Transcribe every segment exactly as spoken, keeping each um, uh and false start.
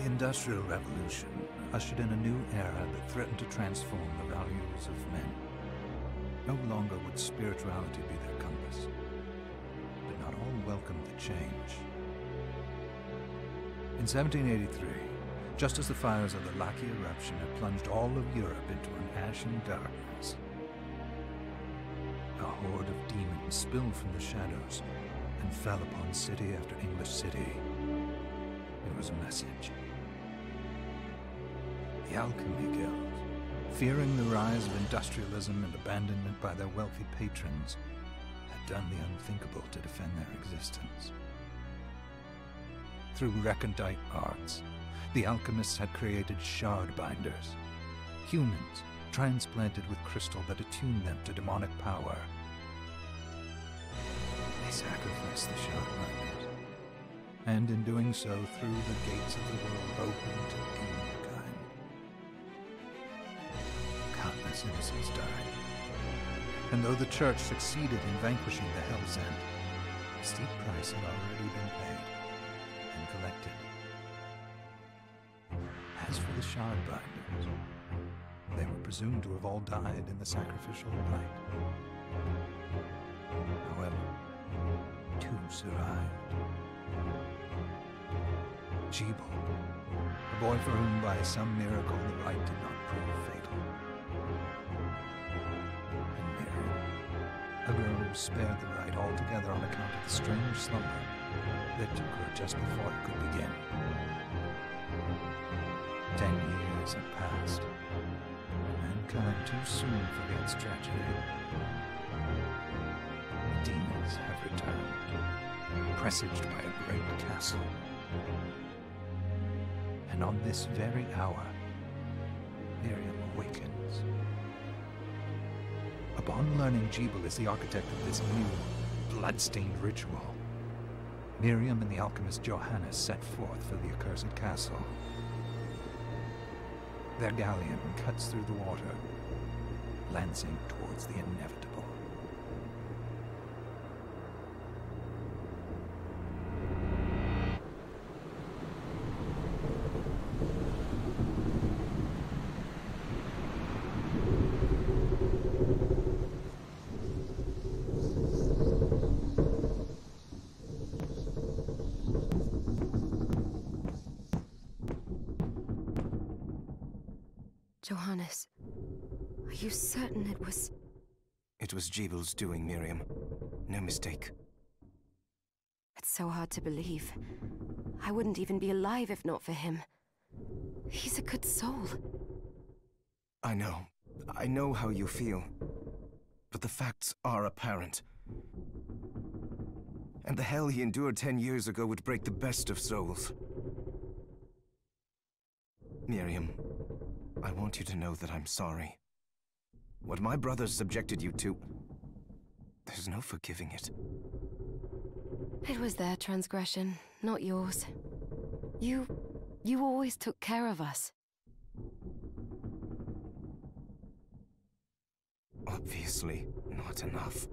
The Industrial Revolution ushered in a new era that threatened to transform the values of men. No longer would spirituality be their compass, but not all welcomed the change. In seventeen eighty-three, just as the fires of the Laki eruption had plunged all of Europe into an ashen darkness, a horde of demons spilled from the shadows and fell upon city after English city. It was a message. The Alchemy Guild, fearing the rise of industrialism and abandonment by their wealthy patrons, had done the unthinkable to defend their existence. Through recondite arts, the alchemists had created shard binders, humans transplanted with crystal that attuned them to demonic power. They sacrificed the shard binders, and in doing so threw the gates of the world open to humankind. Countless innocents died, and though the Church succeeded in vanquishing the Hell's End, a steep price had already been paid and collected. As for the shard binders, they were presumed to have all died in the sacrificial rite. However, two survived. Jebel, a boy for whom by some miracle the rite did not prove fatal. And Miriam, a girl who was spared the rite altogether on account of the strange slumber that took her just before it could begin. Ten years have passed, and mankind too soon forgets tragedy. The demons have returned, presaged by a great castle. And on this very hour, Miriam awakens. Upon learning Jebel is the architect of this new, bloodstained ritual, Miriam and the alchemist Johannes set forth for the accursed castle. Their galleon cuts through the water, lancing towards the inevitable. Johannes, are you certain it was... It was Jebel's doing, Miriam. No mistake. It's so hard to believe. I wouldn't even be alive if not for him. He's a good soul. I know. I know how you feel. But the facts are apparent. And the hell he endured ten years ago would break the best of souls. Miriam, I want you to know that I'm sorry. What my brothers subjected you to, there's no forgiving it. It was their transgression, not yours. You... you always took care of us. Obviously, not enough.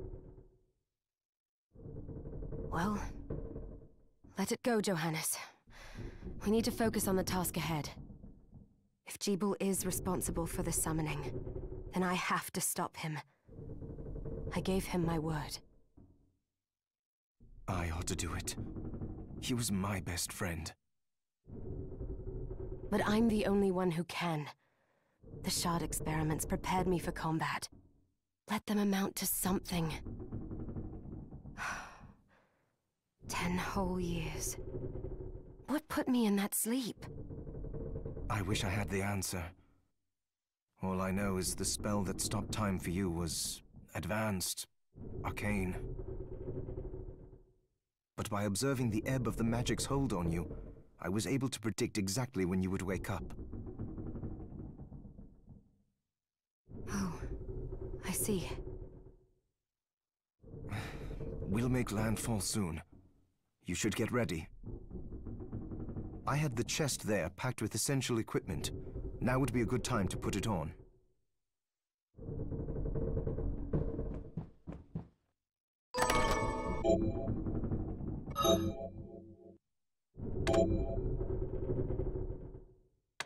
Well, let it go, Johannes. We need to focus on the task ahead. If Jebel is responsible for the summoning, then I have to stop him. I gave him my word. I ought to do it. He was my best friend. But I'm the only one who can. The shard experiments prepared me for combat. Let them amount to something. Ten whole years. What put me in that sleep? I wish I had the answer. All I know is the spell that stopped time for you was advanced, arcane. But by observing the ebb of the magic's hold on you, I was able to predict exactly when you would wake up. Oh, I see. We'll make landfall soon. You should get ready. I had the chest there packed with essential equipment. Now would be a good time to put it on.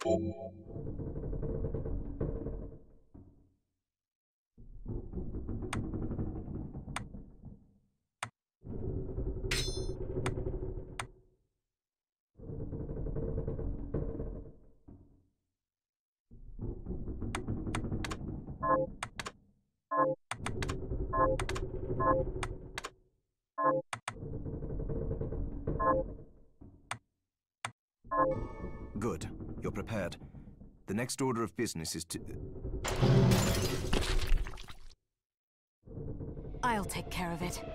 Good. You're prepared. The next order of business is to... I'll take care of it.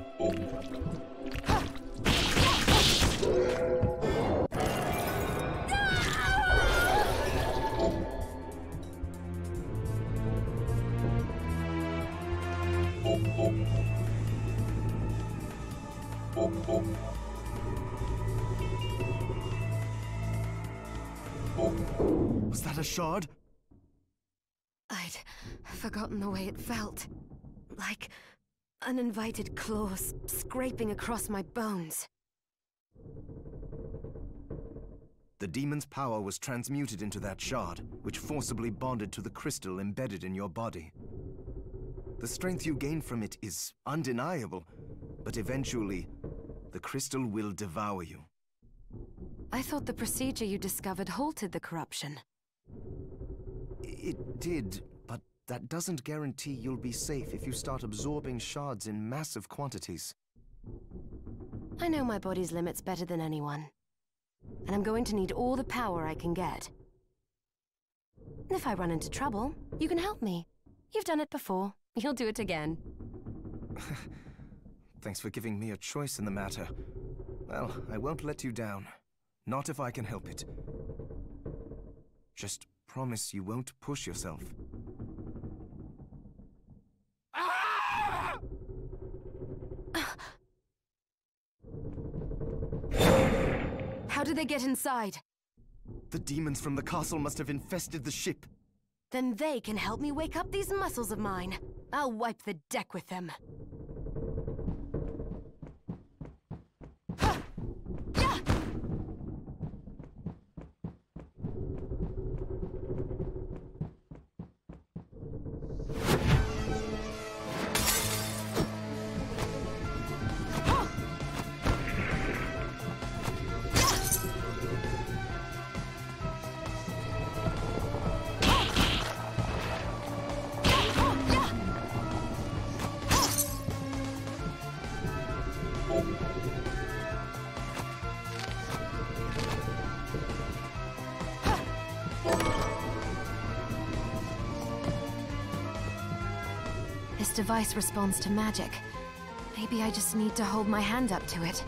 Was that a shard? I'd forgotten the way it felt. Like uninvited claws scraping across my bones. The demon's power was transmuted into that shard, which forcibly bonded to the crystal embedded in your body. The strength you gain from it is undeniable, but eventually, the crystal will devour you. I thought the procedure you discovered halted the corruption. It did, but that doesn't guarantee you'll be safe if you start absorbing shards in massive quantities. I know my body's limits better than anyone. And I'm going to need all the power I can get. If I run into trouble, you can help me. You've done it before. You'll do it again. Thanks for giving me a choice in the matter. Well, I won't let you down. Not if I can help it. Just promise you won't push yourself. How did they get inside? The demons from the castle must have infested the ship. Then they can help me wake up these muscles of mine. I'll wipe the deck with them. This device responds to magic. Maybe I just need to hold my hand up to it.